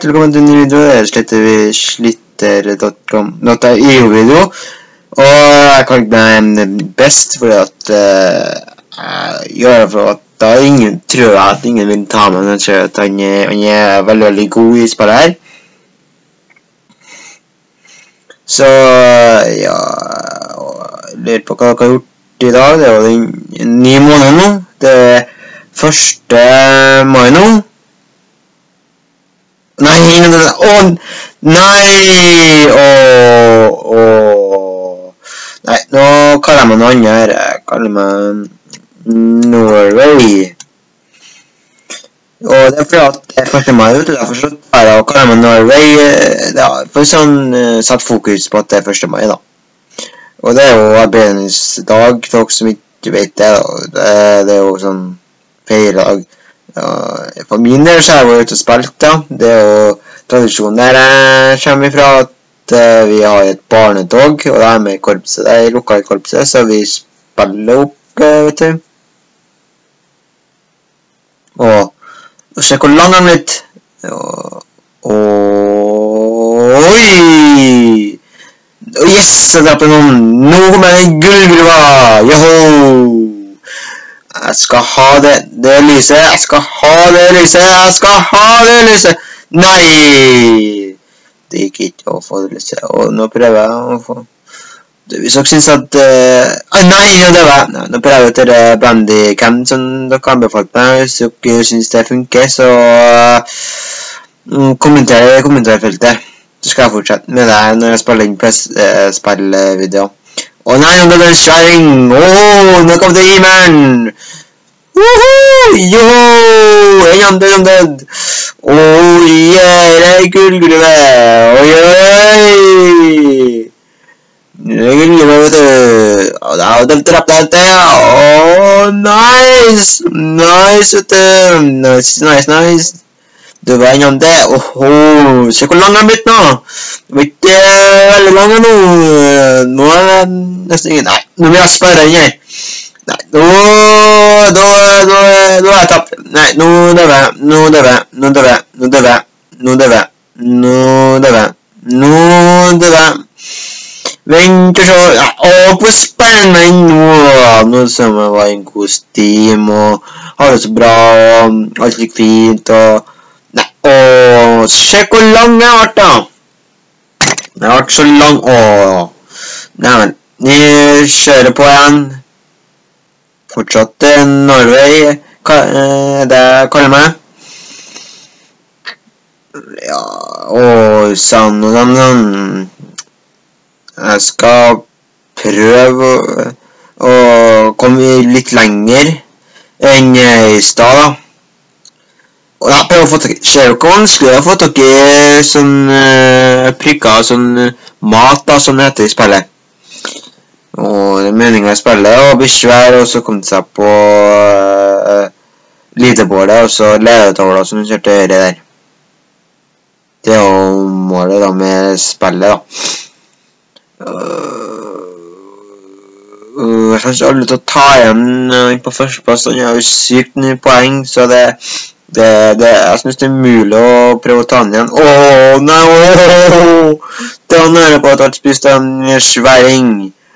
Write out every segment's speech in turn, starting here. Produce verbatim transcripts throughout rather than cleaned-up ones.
hjertelig velkommen til en ny video. Her sletter vi slitter punktum com. Dette er I O-video, og jeg kan ikke nevne best, fordi at uh, jeg gjør det for at da ingen tror at ingen vil ta med, men jeg tror at han er, han er veldig, veldig god I spillet her. Så, ja, jeg lurer på hva dere har gjort I dag. Det er jo den nye måneden nå. Det er første mai nå. Nei, åh, nei, åh, åh, nei, nå kaller jeg meg noe annet her, jeg kaller meg Norway, og det er fordi at det er første mai, vet du, derfor så tar jeg og kaller meg Norway, ja, for sånn satt fokus på at det er første mai da, og det er jo arbeidernes dag, for dere som ikke vet det da, det, det er jo sånn feirdag. Ja, for min del så har jeg vært ute og spilt da. Det er jo tradisjonen der jeg kommer ifra at uh, vi har et barnetog, og det er med I korpset, det er I lokale korpset, så vi spiller opp, uh, vet du. Og, og se hvor lang han er litt. Og, og, oi! Yes, jeg drapte noen. Nå kommer jeg gullgruva! Joho! Jeg skal ha det, det lyset, jeg skal ha det lyset, jeg skal ha det lyset. Nei! Det gikk ikke å få det lyset, og nå prøver jeg å få... Hvis dere synes at... Uh... Nei, nå døver jeg! Nå prøver jeg til Bandicam som dere anbefalte meg. Hvis dere synes det funker, så... Uh, kommenter I kommentarfeltet. Så skal jeg fortsette med det når jeg spiller inn uh, spillvideo. Åh nei, nå ble det en skjæring! Åh, nå kom det himmelen! Woohoo! Joho! En andre som død! Åh, yeah, det er gullgruve! Oi, oi! Det er gullgruve, vet du! Åh, da har jeg drept alt det! Åh, nice! Nice, vet du! Nice, nice, nice! Det var en andre. Åh, se hvor lang den blitt nå! Det var ikke veldig lang nå! Nå er det nesten ingen... Nei, nå vil jeg spørre den her! Nei, nå, nå, nå, nå er jeg tapt. Nei, nå døver jeg, nå døver jeg, nå døver jeg, nå døver jeg, nå døver jeg, nå døver jeg, nå døver jeg. Vent og se, ja, åh, hvor spennende nå, nå som jeg var I en god steam, og har det så bra, og alt gikk fint, og, nei, åh, se hvor lang jeg har vært da. Jeg har vært så lang, åh, nei, men, jeg kjører på igjen. Fortsatt Norway, det jeg kaller meg. Ja, og sånn og sånn, sånn. Jeg skal prøve å, å komme litt lenger enn I stad da. Og jeg prøver å få tak I, ser dere hvor vanskelig å få tak I sånn uh, prikker, sånn uh, mat da, som det heter I spillet. Og det er meningen å spille og bli svær, og så kom det seg på uh, leaderboardet, og så ledetavla som du kjørte høyre der. Det er jo målet da med spillet da. Uh, uh, jeg synes alle til å ta igjen uh, på førsteplass, han har jo sykt mye poeng, så det, det, det, jeg synes det er mulig å prøve å ta den igjen. Åh, nei, åh! Det var nære på at jeg spiste en sværing.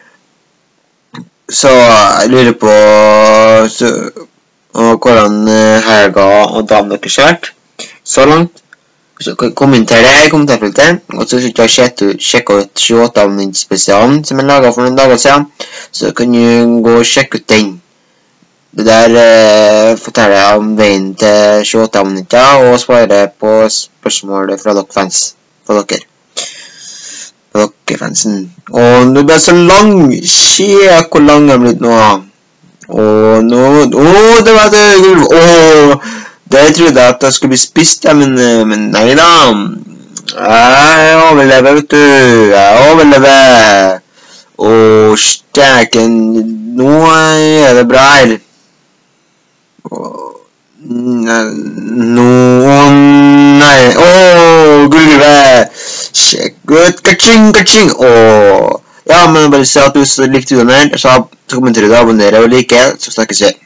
Så jeg lurer på så, hvordan helga og dagen dere kjørt så langt. Så kommenter det I kommentarfeltet. Og så skal jeg sjekke ut tjueåtte minutter spesialen som jeg laget for noen dager siden. Så kan du gå og sjekke ut den. Det der eh, forteller jeg om veien til tjueåtte minutter og svarer på spørsmålet fra dere fans. For dere. Dere-fansen. Og det ble så lang. Se hvor lang jeg blitt nå. Og nå... Åh, det var det. Åh, det trodde jeg at jeg skulle bli spist, ja, men, men nei da. Jeg overlever, vet du. Jeg overlever. Åh, steken. Nå er det bra her. Nå... Nei. Åh, gullgruve. Sjekk ut, kaching, kaching, åh. Ja, men bare se at du likte videoen her, så kommenter du, abonnerer og like, så snakkes vi.